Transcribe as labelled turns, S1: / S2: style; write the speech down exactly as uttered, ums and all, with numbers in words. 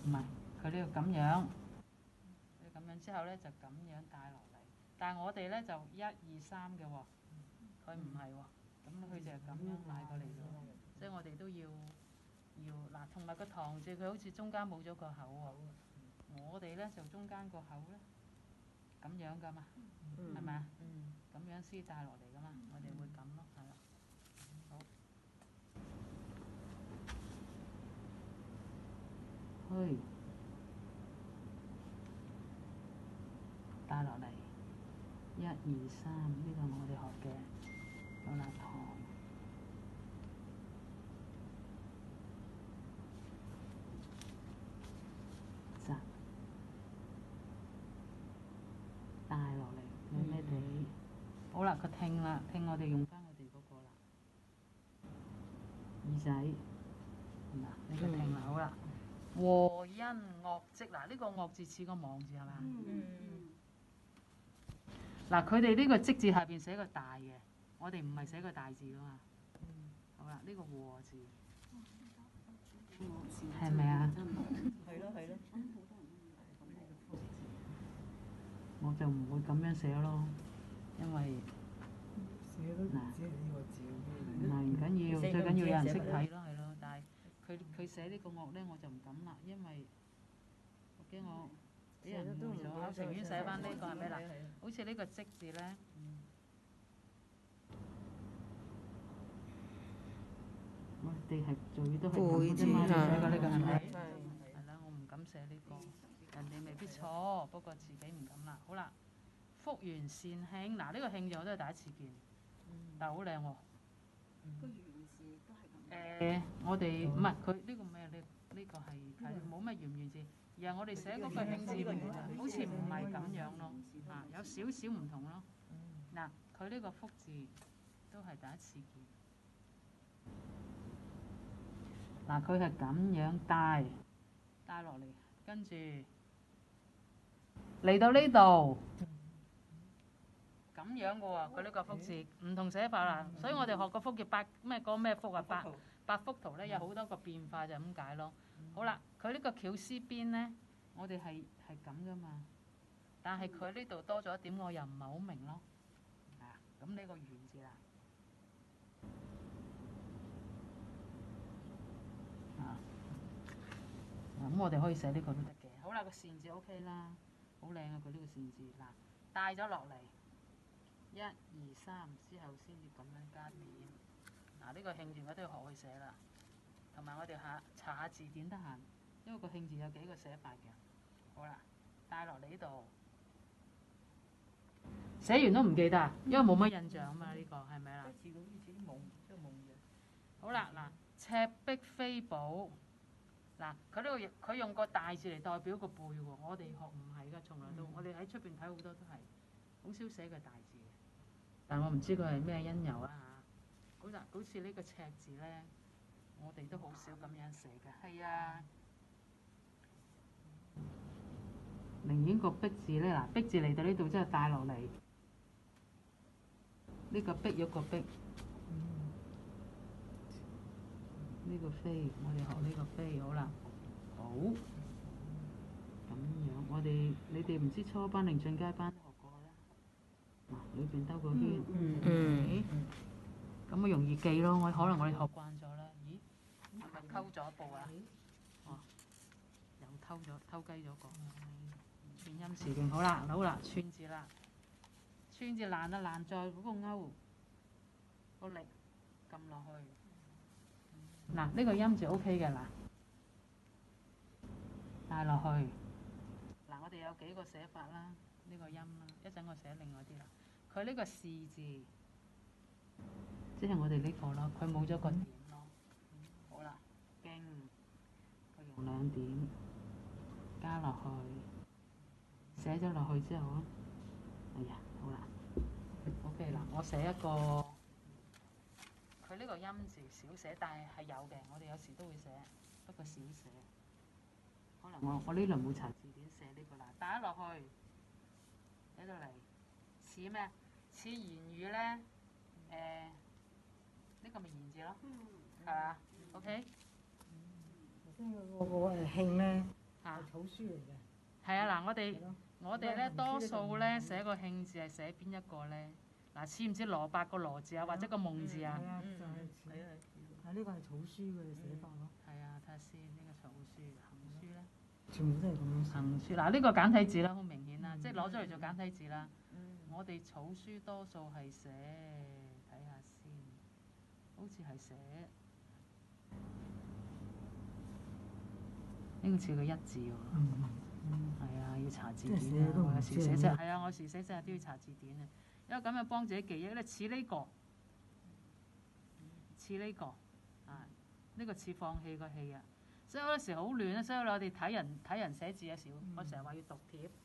S1: 唔係，佢呢個咁樣，咁樣之後咧就咁樣帶落嚟。但係我哋咧就一二三嘅喎，佢唔係喎，咁佢就係咁樣帶過嚟嘅，所以我哋都要要嗱，同埋個堂字佢好似中間冇咗個口喎，我哋咧就中間個口咧咁樣噶嘛，係咪啊？咁樣先帶落嚟噶嘛，我哋會咁咯，係啦。好，去帶落嚟，一二三，呢個我哋學嘅有立堂。扎帶落嚟，咩咩地？好啦，個聽啦，聽我哋用翻我哋嗰個啦，耳仔係嘛？呢個聽啦，好啦。和音樂積嗱，呢個樂字似個望字係嘛？嗱，佢哋呢個積字下邊寫個大嘅，我哋唔係寫個大字噶嘛。好啦，呢個和字係咪啊？
S2: 係咯係咯。
S1: 我就唔會咁樣寫咯，因為
S2: 寫都唔知係呢個字
S1: 唔係唔緊要，最緊要有人識睇咯，係咯。但係佢佢寫呢個樂咧，我就唔敢啦，因為我驚我俾人誤會咗，我情願寫翻呢個係咪嗱？好似呢個積字咧，我哋係最都係咁啫嘛，你寫過呢個係咪？係啦，我唔敢寫呢個。人哋未必錯，不過自己唔敢啦。好啦，福元善慶，嗱呢個慶字我都係第一次見，但係好靚喎。
S3: 個元字都係咁。
S1: 誒，我哋唔係佢呢個咩？呢呢個係係冇乜元唔元字，而係我哋寫嗰個慶字，好似唔係咁樣咯，啊有少少唔同咯。嗱，佢呢個福字都係第一次見。嗱，佢係咁樣帶帶落嚟，跟住。嚟到呢度咁樣嘅喎，佢呢個福字唔同寫法啦，所以我哋學個福叫八咩個咩福啊？八八福圖咧有好多個變化就咁解咯。好啦，佢呢個絞絲邊咧，我哋係係咁噶嘛，但係佢呢度多咗一點，我又唔係好明咯。啊，咁呢個元字啦，啊，咁我哋可以寫呢個都得嘅。好啦，個善字 OK 啦。好靚啊！佢呢個善字嗱，帶咗落嚟，一二三之後先至咁樣加點。嗱，呢個慶字我都要學去寫啦，同埋我哋下查下字典得閒，因為個慶字有幾個寫法嘅。好啦，帶落嚟呢度，寫完都唔記得，因為冇乜印象啊嘛。呢個係咪啦？好啦，嗱，赤壁飛寶。嗱，佢呢個佢用個大字嚟代表個背喎，我哋學唔係㗎，從來都，我哋喺出邊睇好多都係好少寫個大字嘅。但我唔知佢係咩因由啊嚇。好啦，好似呢個赤字咧，我哋都好少咁樣寫嘅。係啊，寧願個壁字咧，嗱，壁字嚟到呢度即係帶落嚟，呢個壁有個壁。呢個飛，我哋學呢個飛好啦，好咁樣。我哋你哋唔知初班定進階班都學過啦。嗱，裏邊兜個圈，嗯，咁咪容易記咯。我可能我哋學慣咗啦。咦，係咪偷咗一步啊？哦，又偷咗偷雞咗個。串音詞勁好啦，好啦，串字啦，串字難啊難在嗰個勾個力撳落去。嗱，呢個音字 O K 嘅，嗱，帶落去。嗱，我哋有幾個寫法啦，呢個音啦，一陣我寫另外啲啦。佢呢個士字，即係我哋呢個咯，佢冇咗個點咯。好啦，經，佢用兩點加落去，寫咗落去之後，哎呀，好啦 ，O K 啦，我寫一個。佢呢個音字少寫，但係係有嘅。我哋有時都會寫，不過少寫。可能我我呢輪冇查字典寫呢個啦。打落去，寫到嚟似咩？似言語咧，誒、呃，呢、這個咪言字咯，係嘛？OK。
S2: 頭先嗰個誒慶咧，
S1: 啊
S2: 係草書嚟嘅。
S1: 係啊，嗱，我哋
S2: 係咯
S1: 我哋咧多數咧寫個興字係寫邊一個咧？嗱，似唔似蘿蔔個蘿字啊，或者個夢字啊？
S2: 係啊，
S3: 嗯
S2: 就係
S3: 係啊係。
S2: 係呢個係草書嘅寫法咯。
S1: 係啊，睇下先，呢個草書行書咧，
S2: 全部都係咁樣寫。
S1: 行書嗱呢個簡體字啦，好明顯啦，
S2: 嗯
S1: 即係攞咗嚟做簡體字啦。
S3: 嗯。
S1: 我哋草書多數係寫，睇下先，好似係寫呢個似個一字喎。
S2: 嗯
S1: 係啊，要查字
S2: 即係寫
S1: 典啊！
S2: 都唔
S1: 我有時
S2: 知係咩
S1: 寫真係啊，我有時寫真係都要查字典啊，因為咁樣幫自己記憶咧，似呢個，似呢個啊，呢個似放棄個棄啊，所以有時好亂啊，所以我哋睇人睇人寫字嘅時候，我成日話要讀貼。